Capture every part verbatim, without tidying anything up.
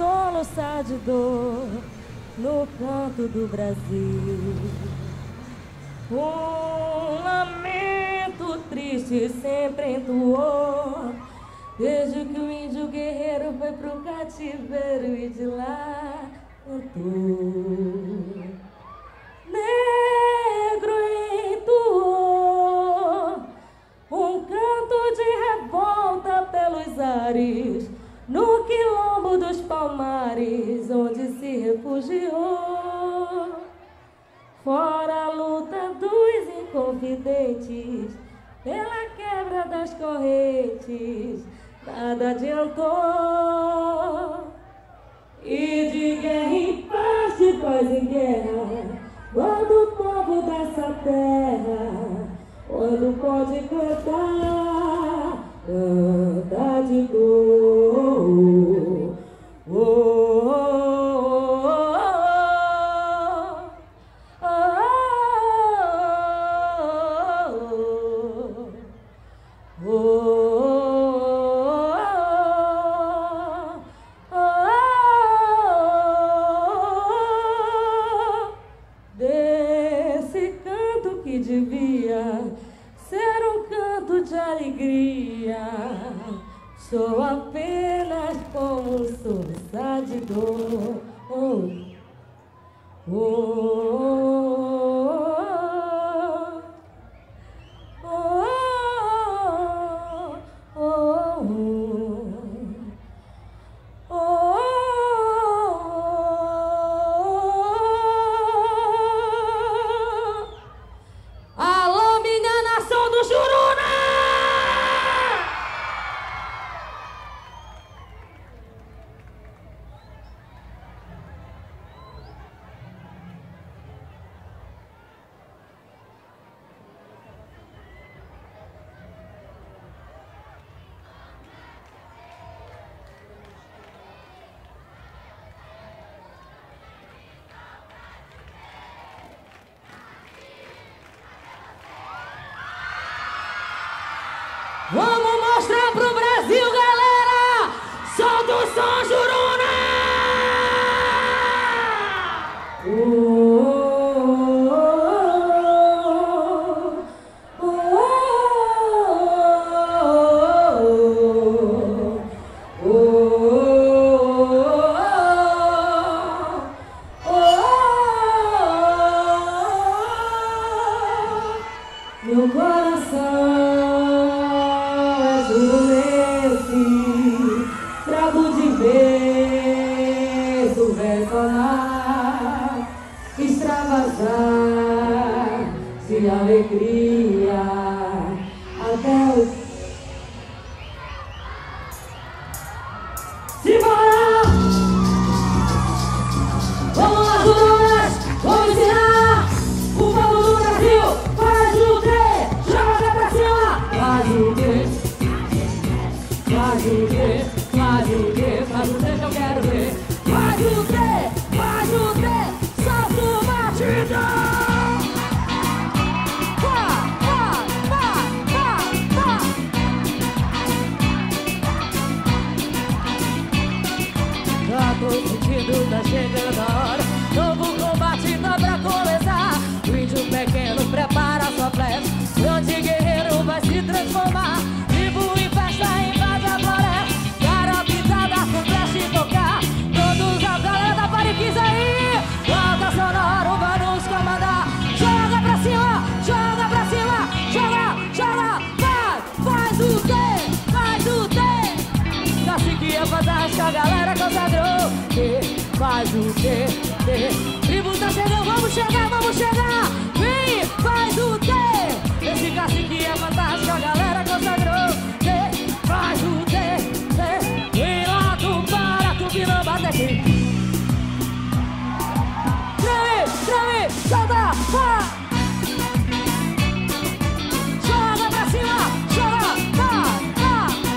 soluçar de dor no canto do Brasil. Um lamento triste sempre entoou, desde que o índio guerreiro foi pro cativeiro e de lá cantou. Negro entoou um canto de revolta pelos ares, no quilombo dos Palmares, onde se refugiou. Fora a luta dos inconfidentes, pela quebra das correntes, nada adiantou. E de guerra em paz, de paz em guerra, quando o povo dessa terra, quando pode cantar, canta de dor. Oh, oh, oh, oh, oh, oh. Desse canto que devia ser um canto de alegria, sou apenas como um soluçar de dor. Oh, oh, oh, oh, oh, oh, oh. Alô, minha nação do Juruna! Vamos mostrar pro Brasil, galera! Solta o som, Juruna! Oh, oh, oh, oh, oh, oh, meu coração trago de vez o versonar, extravasar de alegria até o... Simbora! Vamos lá, Jurunas! Vamos ensinar o povo do Brasil! Faz o quê? Joga pra cima! Faz o quê? Faz o quê? Faz o quê? Faz o quê que eu quero ver? Faz o quê? Faz o quê? Solta o batidão! Vá, vá, vá, vá, vá! Já tô sentindo, tá chegando a hora. Novo combate tá pra começar. O índio pequeno prepara sua flecha, grande guerreiro vai se transformar. Vivo em festa, invade a floresta, cara pintada com flecha e tocar. Todos a galera da Pariquisa aí, volta sonoro vai nos comandar. Joga pra cima, joga pra cima, joga, joga, vai, faz o quê, faz o quê? Cacique é fantástica, a galera consagrou. Que faz o quê, que tribo tá chegando, vamos chegar, vamos chegar. Vem, faz o quê? Esse cacique é fantástico, a galera consagrou. Que faz o quê, que vem lá do Pará, Tupinambá até aqui. Treme, treme, solta, vá! Joga pra cima, joga, vá, vá!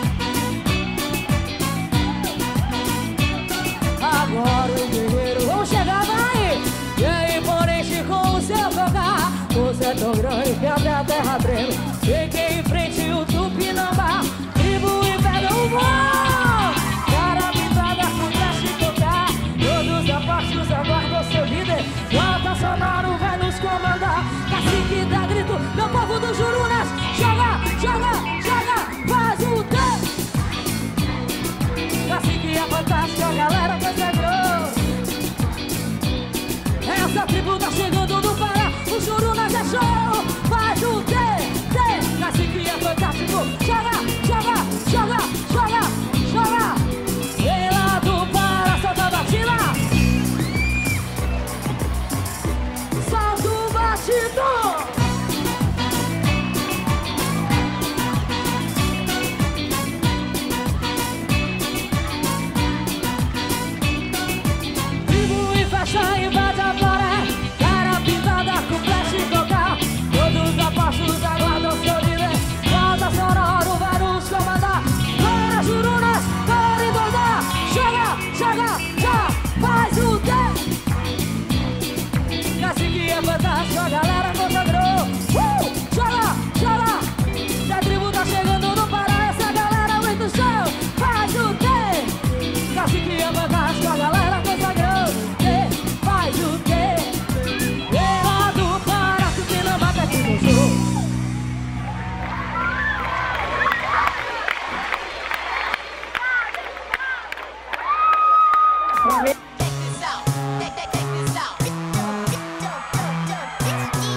Agora o guerreiro, vamos chegar, vai! E aí, imponente com o seu tocar. Você é tão grande que até a terra treme. Fiquei em frente o Tupinambá, tribo e pega o voo. Cara pintada com flecha e tocar. Joga, faz o quê? Cacique é fantástico, a galera consagrou. uh! Joga, joga. Se a tribo tá chegando no Pará, essa galera muito show. Faz o quê? Cacique é fantástico, a galera consagrou. E faz o quê? Lá do Pará, que não bate aqui no show. Check this out. Check, check, check this out.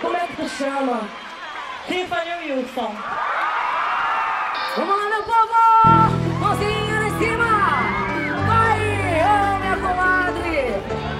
Como é que tu chama? Tiffany Wilson. Vamos lá, meu povo! Mãozinha lá em cima! Vai, ô minha comadre!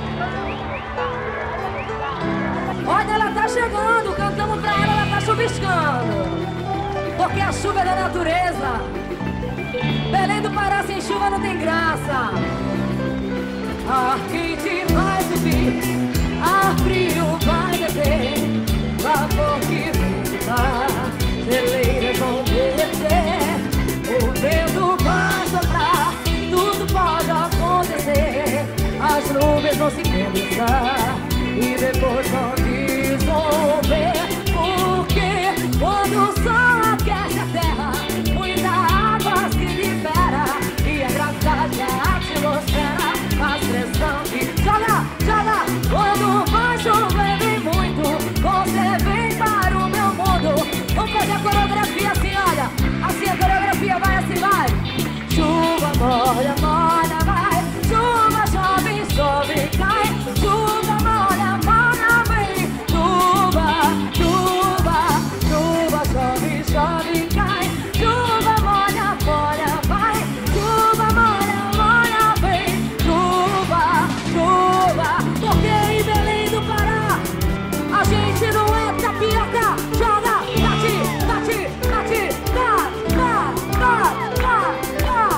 Olha, ela tá chegando, cantamos pra ela, ela tá chuviscando. Porque a chuva é da natureza. Belém do Pará sem chuva não tem graça. Ar quente vai subir, ar frio vai descer. Vapor que venta, geleiras vão derreter. O vento vai soprar, tudo pode acontecer. As nuvens vão se condensar e depois vão dissolver. Porque quando o sol aquece a terra, muita água se libera. E a gravidade da atmosfera faz pressão que joga, joga. Quando vai chover vem muito, você vem para o meu mundo. Vamos fazer a coreografia assim, olha. Assim a coreografia vai, assim vai. Chuva, molha, molha, vai. Chuva, chove, chove, cai. Chuva, molha, molha, vem. Chuva, chuva, chuva, chove, chove, cai. Chuva, molha, molha, vai. Chuva, molha, molha, vem. Chuva, chuva. Porque em Belém do Pará a gente não é tapioca. Joga, bate, bate, bate, dá, dá, dá, dá, dá.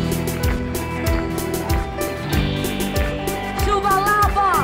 Chuva, lava.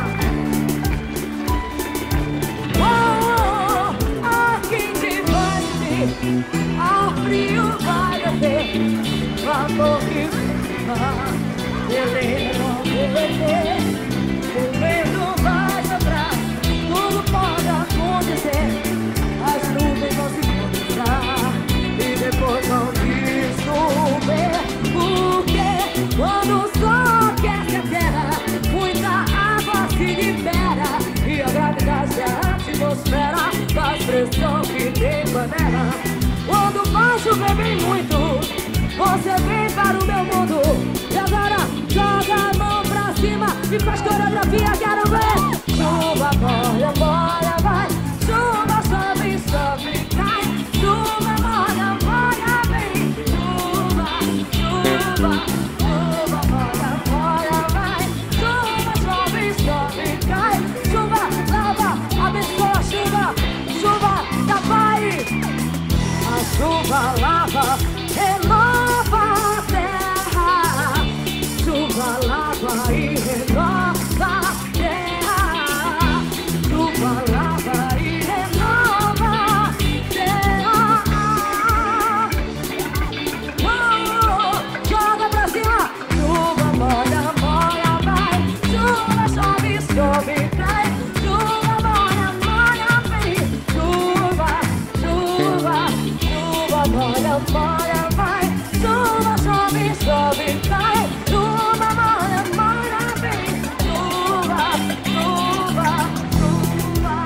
Oh, oh, ar quente vai subir, ar frio vai descer. Vapor que vai, geleira vão derreter. O vento vai soprar, tudo pode acontecer. As nuvens vão se condensar e depois vão dissolver. Porque quando o sol aquece a terra, muita água se libera. E a gravidade da atmosfera faz pressão que tem panela. Quando vai chover bem muito, você vem para o meu mundo. E agora joga a mão pra cima e faz coreografia, quero ver. Chuva, molha, molha, vai. Chuva, chove, chove, cai. Chuva, molha, molha, vem. Chuva, chuva, chuva, molha, molha, vai. Chuva, chove, chove, cai. Chuva, lava, abençoa a chuva. Chuva da Pai. A chuva lava, renova a terra. Chuva lava e renova a terra. Chuva lava e renova a terra. Oh, joga pra cima. Chuva, molha, molha, vai. Chuva, chove, chove, cai. Chuva, molha, molha, vem. Chuva, chuva, chuva, molha, molha, vai. Chuva, chove, chove, cai. Chuva, molha, molha, vem. Chuva, chuva, chuva.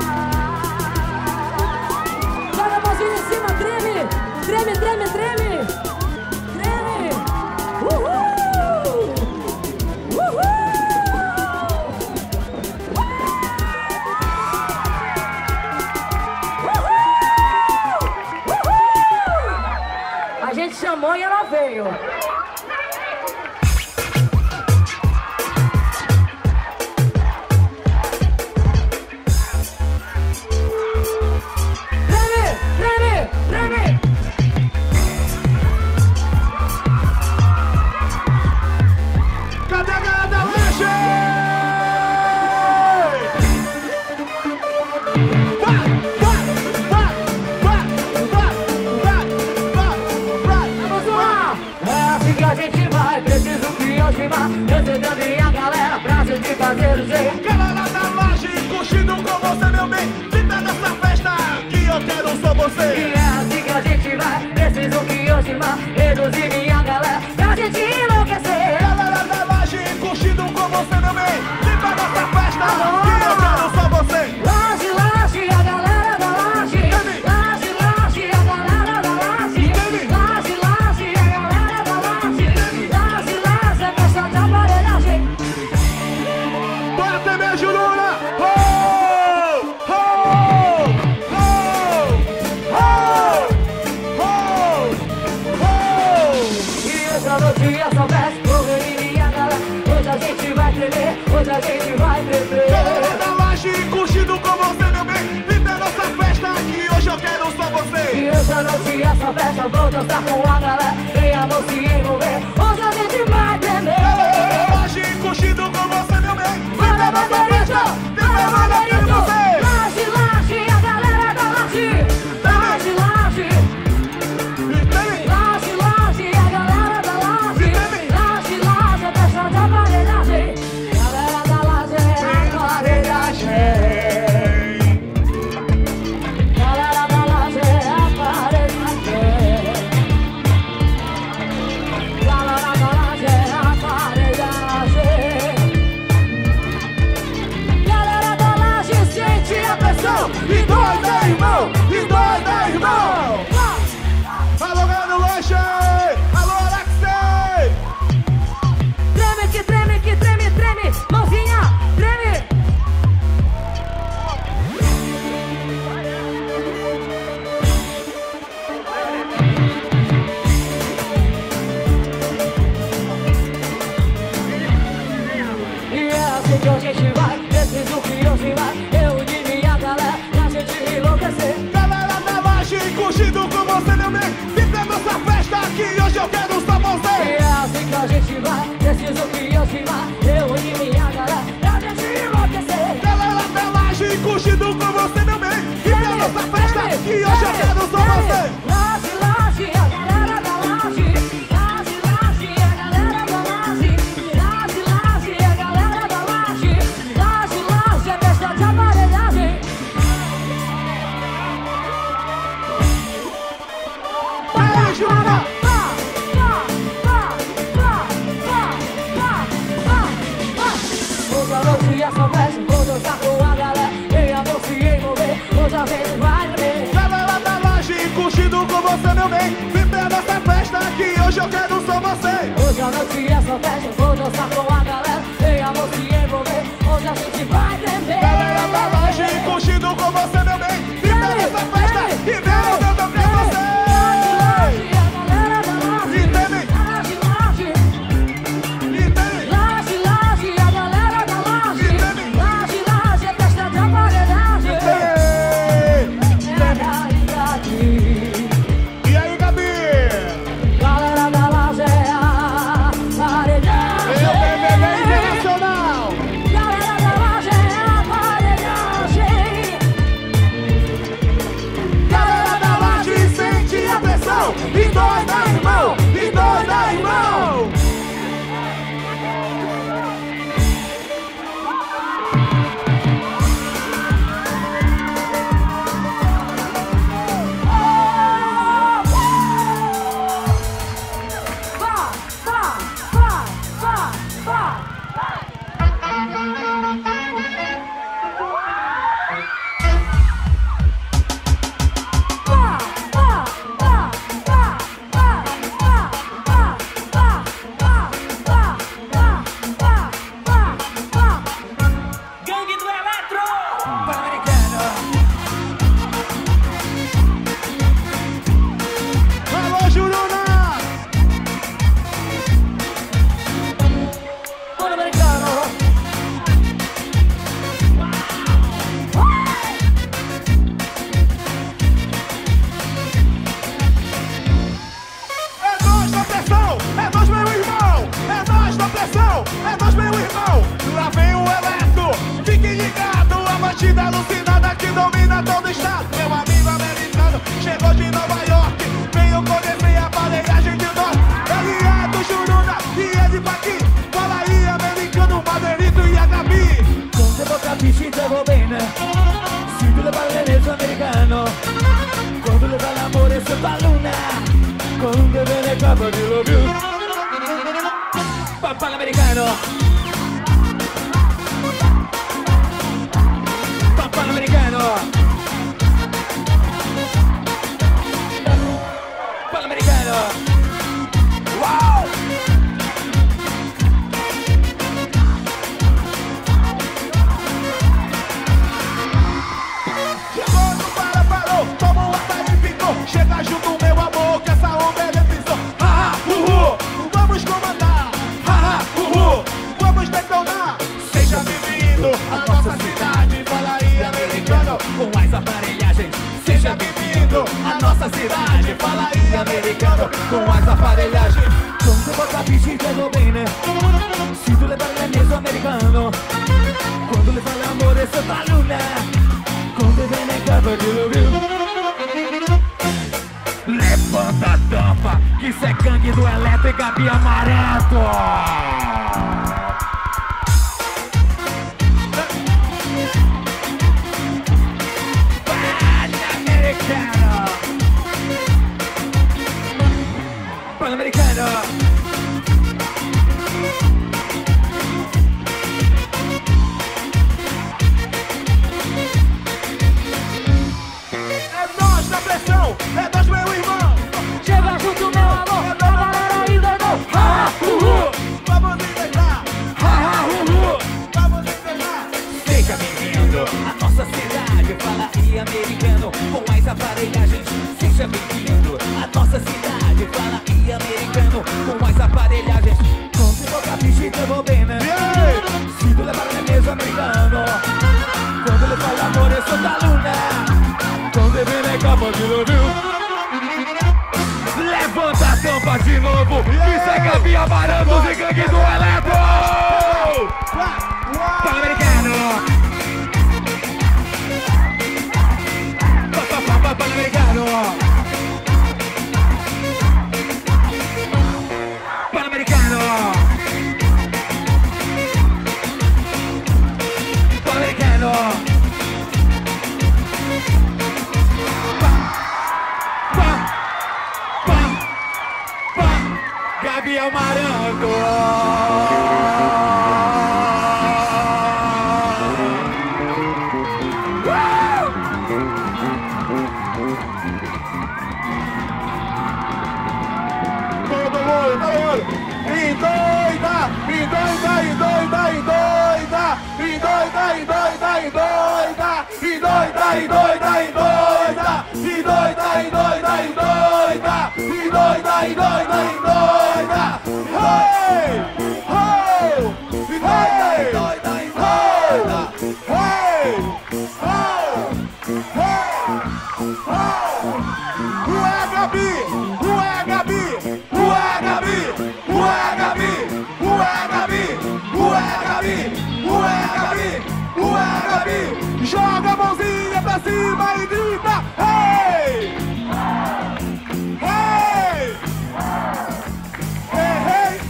Joga a mãozinha em cima, treme. Treme, treme, treme. Treme. Uhul. Uhul. A gente chamou e ela veio. Treme, treme, treme. Cadê a galera da lanche? Vai, vai, vai, vai, vai, vai, vai, vai. Vamos lá! É assim que a gente vai, preciso que hoje vá. Recebendo minha galera pra gente fazer o jeito. Galera da laje, curtindo com você, meu bem. Viva nessa festa que eu quero só você. E é assim que a gente vai, preciso que hoje vá. Reduzir minha galera pra gente enlouquecer. Galera da laje, curtindo com você, meu bem. Viva nessa festa que eu quero só você. Laje, laje, a galera da laje. Laje, laje, a galera da laje. Laje, laje, a galera da laje. Laje, laje, a festa de aparelhagem. Bora, T V Juruna! Oh! Oh! a gente vai beber. Galera da laje, curtindo com você, meu bem. Viva a nossa festa aqui, hoje eu quero só você. E hoje à noite essa festa, vou dançar com a galera. Vem amor se envolver, hoje a gente vai beber. Galera da laje, curtindo com você, meu bem. Viva a nossa festa, viva a nossa festa, você. Laje, laje, a galera da laje. Laje, laje. Laje, laje, a galera da laje. Laje, laje, a festa de aparelhagem. Galera da laje é aparelhagem. Galera da laje é aparelhagem. Galera da laje é aparelhagem. Galera da laje sente a pressão. E nós é irmão, e nós é irmão. Alô, galera do lanche. Alô, Alexei. Treme que treme que treme, treme. Mãozinha, treme. E é assim que a gente vai, preciso que hoje vai. Eu e minha galera, pra gente enlouquecer. Galera da laje, curtindo com você, meu bem. Viva a nossa festa aqui, hoje eu quero só E você. é assim que a gente vai, preciso que hoje vai. Eu e minha galera, pra gente enlouquecer. Galera da laje, curtindo com você, meu bem. Viva a nossa festa aqui, hoje eu quero só você. Laje, laje, a galera da laje. Laje, laje, a galera da laje. Laje, laje, a galera da laje. Laje, laje, a festa de aparelhagem. Aí, Joana. Pá, pá, pá, pá, pá, pá, pá, pá. Hoje à noite essa festa, vou dançar com a galera. Vem amor se envolver, hoje a gente vai beber. Galera da laje, curtindo com você, meu bem. Viva a nossa festa aqui, hoje eu quero só você. Hoje à noite essa festa, vou dançar com a galera. Vem amor se envolver, hoje a gente vai beber. Galera da laje, curtindo com você, meu bem. Viva a nossa festa e vem andando pra você. Laje, a galera da laje. E também, Laje, laje. e também. Laje, laje, a galera da laje. Laje, laje, a festa de aparelhagem. É a realidade. E aí, Gabi? Galera da laje é a aparelhagem. Eu B B B Internacional. Galera da laje é a aparelhagem. Galera da laje, sente a pressão. E nós dá irmão, e nós dá irmão. Vá, vá, vá, vá, vá. Vá, vá, vá, vá, vá, vá, vá, vá, vá, vá, vá, vá, vá, vá. Gangue do Eletro! Alô, Juruna. Pan-americano. É nós na pressão, é nós, meu irmão. É nós na pressão, é nós, meu irmão. Lá vem o Eletro, fique ligado. A batida alucinada que domina todo o estado. Meu amigo americano chegou de Nova York. Venho conhecer a aparelhagem de nós. Ele é do Juruna e é de Paqui. Fala aí, americano, Madeirito e a Gabi. Con te poca piscita va bene. Si tu le parli nel suo americano. Quando le fa l'amore si fa luna. Con un che viene capo di lo più. Papà l'americano. Papà l'americano. Papà l'americano. Wow! Chegou no para, parou, toma um açaí, ficou. Chega junto, meu amor, que essa onda é decisão. Ha, ha, uhu, vamos comandar. Ha, ha, uhu, vamos nossa cidade. Fala aí, americano, com as aparelhagens. Quando eu botar bicho, pegou bem, né? Se tu levar ele é mesmo americano. Quando ele fala amor, é Santa Luna. Quando vem na capa de Luvio. Levanta a tampa, que isso é gangue do Eletro e Gabi Amareto. Pan-Americano. Pan-Americano. É nós na pressão, é nós, meu irmão. Chega junto, meu amor, a galera aí doidão. Ha, ha, uhu. Vamos enfrentar. Ha, ha, uhu. Vamos enfrentar. Seja bem-vindo à nossa cidade. Fala aí, americano, com as aparelhagens. Seja bem-vindo à nossa cidade. Fala aí, americano, com as aparelhagens. Quando você tocar bicho, eu vou bem, né? Yeah. Se tu levar na mesa, americano. Quando ele fala amor, eu sou da Luna. Quando ele vem na capa de Luvio. Levanta a tampa de novo. Isso é Gabi Amarantos e gangue do Eletro. Pan-Americano. Pan-Americano. Pan-Americano. Pan-Americano. Gabi Amaranto. Todo mundo, todo mundo. E doida, e doida, e doida, e doida. E doida, e doida, e doida. E doida, e doida, e doida. E doida, e doida, e doida. E doida, e doida, e doida. Hey! Ho! E doida, e doida, e doida. Hey! Ho! Ho! Ho! Ué, Gabi! Ué, Gabi! Ué, Gabi! Ué, Gabi! Ué, Gabi! Ué, Gabi! Ué, Gabi! Ué, Gabi! Joga a mãozinha pra cima e grita! Hey! Hey! Hey, hey!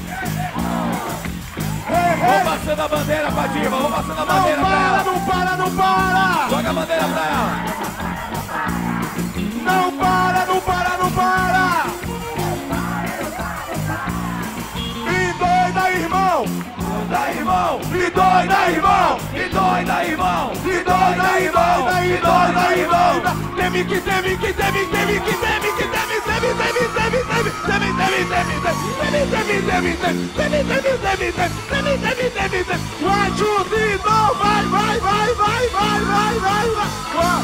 Hey, Vou hey! passando a bandeira pra Diva. Vou passando a Não bandeira pra para, ela. não para, não para! Joga a bandeira pra ela. Não para, não para, não para! E doida, irmão! Doida, irmão. E doida, irmão! E doida, irmão. E doida, e doida, e doida, e doida! Teme que teme, que teme, teme, que teme, que teme, teme, teme, teme, teme, teme, teme, teme, teme, teme, teme, teme, teme, teme, teme, teme, teme, teme, teme. One, two, three, go! Vai, vai, vai, vai, vai, vai, vai, vai!